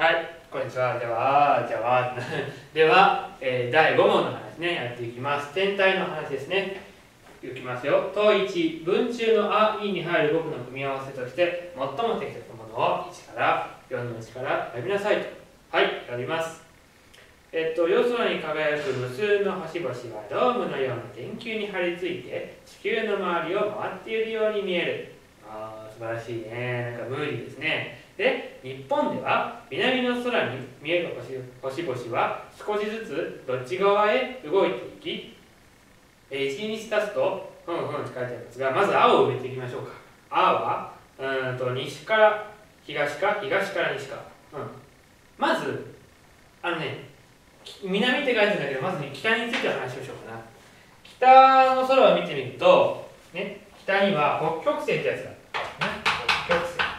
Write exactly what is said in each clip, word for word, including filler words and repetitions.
はい、こんにちは。では、じゃあ、では、えー、だいご問の話ね、やっていきます。天体の話ですね。いきますよ。問いち、文中のあ、いに入る語句の組み合わせとして、最も適切なものをいちからよんのうちから選びなさいと。はい、やります。えっと、夜空に輝く無数の星々はドームのような電球に張り付いて、地球の周りを回っているように見える。あー、素晴らしいね。なんかムーディーですね。で、日本では南の空に見える星々は少しずつどっち側へ動いていき、いちにち経つとふんふんって書いてありますが、まず青を埋めていきましょうか。青はうんと西から東か東から西か、うん、まずあのね南って書いてあるんだけど、まず、ね、北について話をしようかな。北の空を見てみると、ね、北には北極星ってやつがある、ね、北極星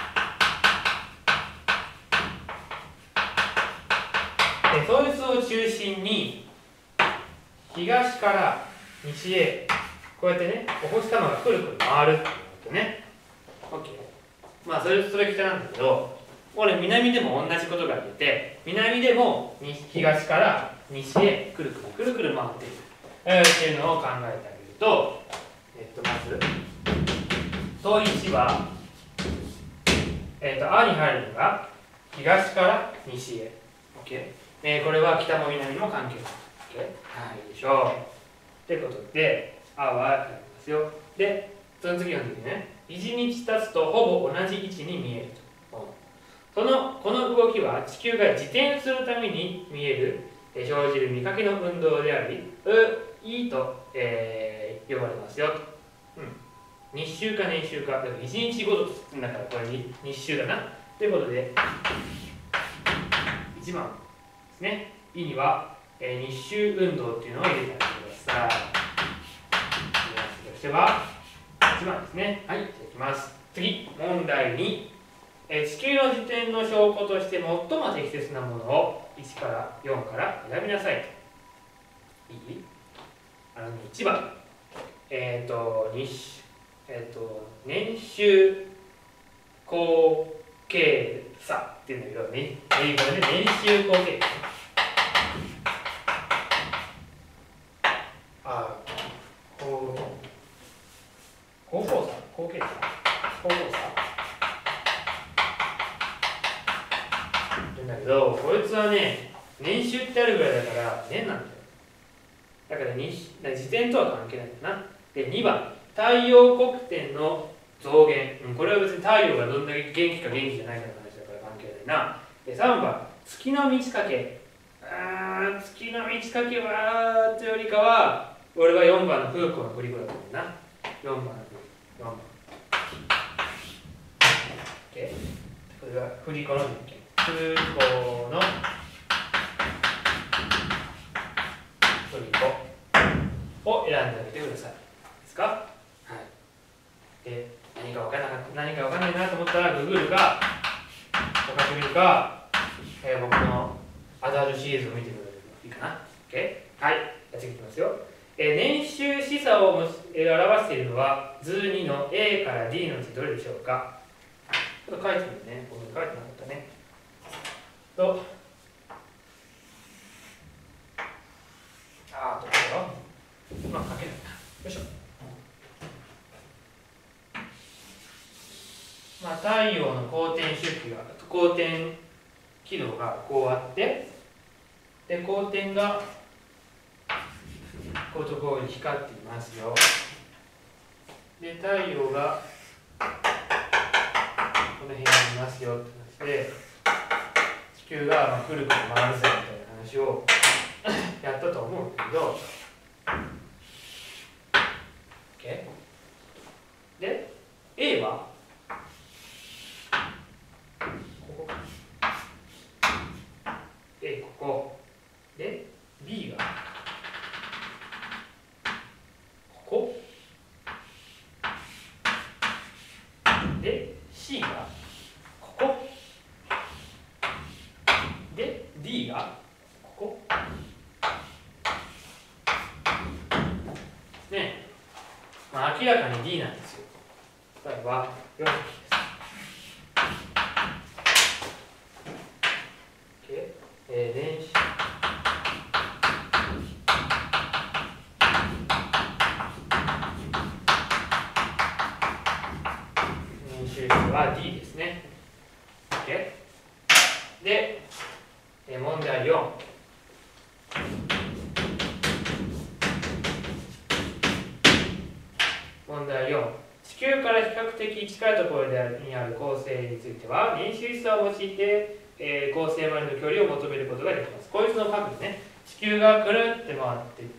で、そいつを中心に東から西へこうやってね、お星様がくるくる回るってことね。 OK。 まあそれそれ北なんだけど、これ南でも同じことが言えて、南でも東から西へくるくるくるくる回っている、えー、っていうのを考えてあげると、えっとまず問いいちは、えっとあに入るのが東から西へ、 OK。えー、これは北も南も関係ない。OK？ はい、いいでしょう。ってことで、あはありますよ。で、その次の時ね、いちにち経つとほぼ同じ位置に見えると。その、この動きは地球が自転するために見える、えー、生じる見かけの運動であり、う、いと、えー、呼ばれますよと。うん。日周か年周か、だからいちにちごとつんだからこれに日周だな。ということで、いちばんですね。いには、えー、日周運動っていうのを入れてあげてください。そしてはいちばんですね。はい、じゃあいきます。次、問題に、えー、地球の自転の証拠として最も適切なものをいちからよんから選びなさいと。いい？あのね、いちばん、えっ、ー、と、日、えっ、ー、と、年収後継差っていうんだけど、ね、英語でね、年収後継差。あ、こう、高校差後継差高校差って言うんだけど、こいつはね、年収ってあるぐらいだから年なんだよ。だから日自転とは関係ないんだな。で、にばん、太陽黒点の増減、うん、これは別に太陽がどんだけ元気か元気じゃないかの話だから関係ないな。で、さんばん、月の満ち欠け。あー、月の満ち欠けはというよりかは、俺はよんばんのフーコの振り子だと思うな。よんばんの振り子。よんばん。OK。これは振り子の実験。フーコの振り子を選んであげてください。ですか？はい。で、何か分からなかった、何か分からないなと思ったら、ググるか、おかけ見るか、えー、僕のアダルシリーズを見てくれればいいかな。OK？ はい。じゃあ次いきますよ。えー、年収示差を表しているのは図にの A から D のうちどれでしょうか。ちょっと書いてみるね。ここに書いてなかったね。と、あー、どうだよ。まあ、書けないな。よいしょ。まあ、太陽の公転周期が、公転軌道がこうあって、で、公転がこうとこうに光っていますよ。で、太陽がこの辺にいますよって話で、地球がまあくるくる回るぜみたいな話をやったと思うんだけど、OK？ で、A はここか。A ここ。で、B がここ。で、C がここ。で、D がここ。ね、まあ、明らかに D なんですよ。答えはよんです。 えー、練習練習数は D ですね。OK。で、えー、問題よん。問題よん。地球から比較的近いところにある恒星については、年収差を用いて、えー、恒星までの距離を求めることができます。こいつの角度ね、地球がくるって回っていって、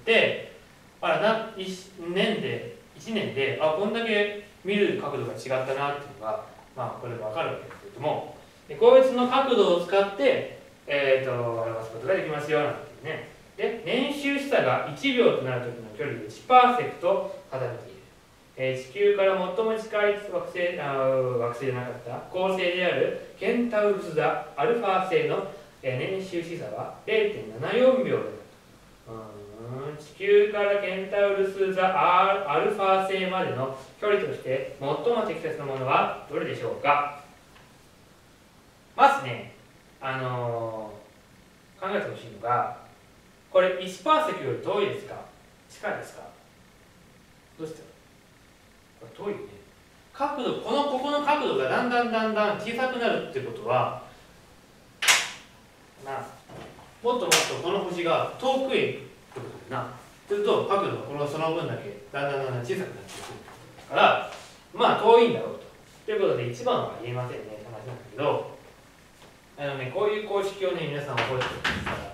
あらな、いちねんで、いちねんで、あ、こんだけ見る角度が違ったなっていうのが、まあ、これでわかるわけですけれども、でこいつの角度を使って、えー、と表すことができますよなんていうね。で、年収視差がいちびょうとなるときの距離で いちパーセント 傾いている。えー、地球から最も近い惑星、あ惑星じゃなかった恒星であるケンタウルス座アルファ星の、えー、年収視差は れいてんななよんびょうである。うーん、地球からケンタウルス座アルファ星までの距離として最も適切なものはどれでしょうか。まずね、あのー、考えてほしいのが、これ いちパーセント より遠いですか近いですか。どうして遠いね。角度、このここの角度がだんだんだんだん小さくなるってことは、まあ、もっともっとこの星が遠くへ行くってことだな。すると角度がこのその分だけだんだんだんだん小さくなっていくから、まあ遠いんだろうと。ということでいちばんは言えませんねって話なんだけど、あのね、こういう公式をね、皆さん覚えておいてくだ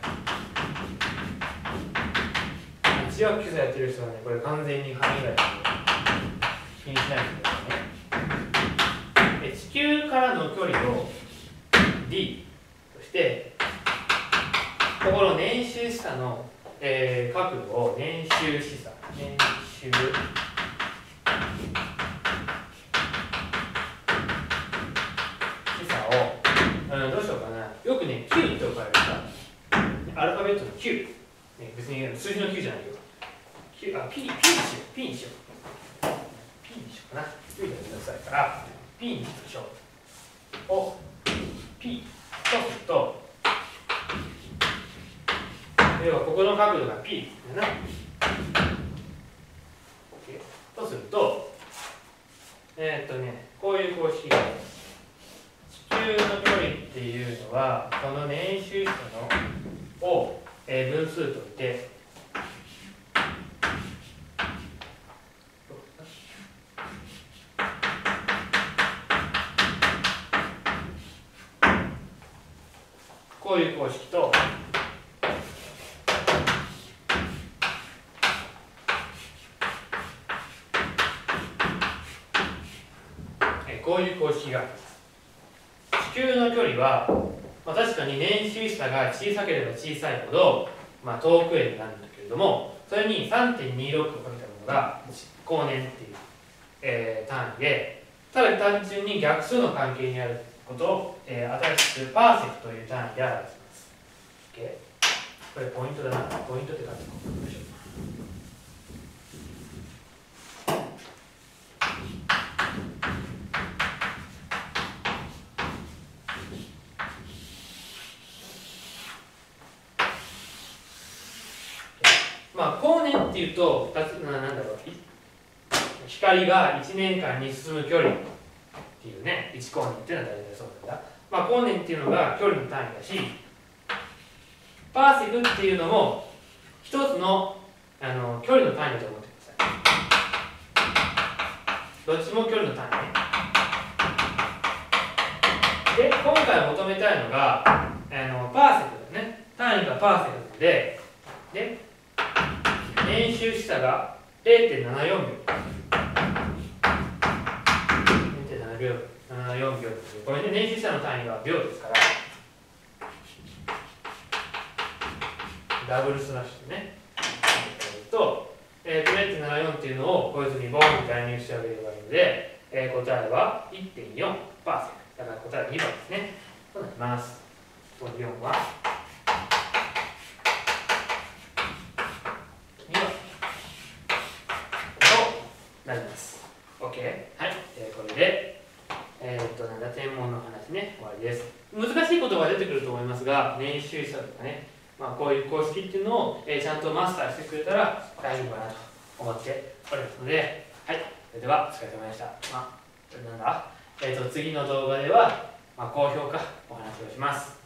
さい。地学基礎やってる人はね、これ完全に範囲外で気にしないでくださいね。地球からの距離を D として、ここの年収視差の、えー、角度を年収視差、年収視差を、うん、どうしようかな。よくね、きゅうと書かれるさ、アルファベットのきゅう。ね、別に数字のきゅうじゃないよ。きゅう、あ、P、P にしよう。P にしよう。P にしようかな。きゅうでめんどくさいから、P にしましょう。を、P とすると、要はここの角度が P だな。とすると、えー、っとね、こういう公式が、地球の距離っていうのは、この年収差のを、えー、分数として、こういう公式と、こういう公式があります。地球の距離は、まあ、確かに年収視差が小さければ小さいほど、まあ、遠くへなるんだけれども、それに さんてんにろく をかけたものが光年っていう、えー、単位で、ただ単純に逆数の関係にあることを、えー、新しくパーセントという単位で表します。OK？ これポイントだな。ポイントって書いておきましょう。まあ、光年っていうと、なんだろう、光がいちねんかんに進む距離っていうね、いち光年っていうのは大体そうなんだ。まあ、光年っていうのが距離の単位だし、パーセクっていうのも一つの、あの距離の単位だと思ってください。どっちも距離の単位ね。で、今回求めたいのが、あのパーセクだね。単位がパーセクで、で、年収視差が れいてんななよんびょう。れいてんななよんびょう。これね、年収視差の単位は秒ですから、ダブルスラッシュでね。と、えー、れいてんななよんっていうのをこいつにボンと代入してあげればいいので、えー、答えは いってんよんパーセント。だから答えはにばんですね。となります。このよんはなります。OK。はい。えー、これで、えー、っと、なんだ、天文の話ね、終わりです。難しい言葉が出て出てくると思いますが、年収差とかね、まあ、こういう公式っていうのを、えー、ちゃんとマスターしてくれたら大丈夫かなと思っておりますので、はい、それではお疲れ様でした。まあ、これなんだ、えーと、次の動画では、まあ、高評価お話をします。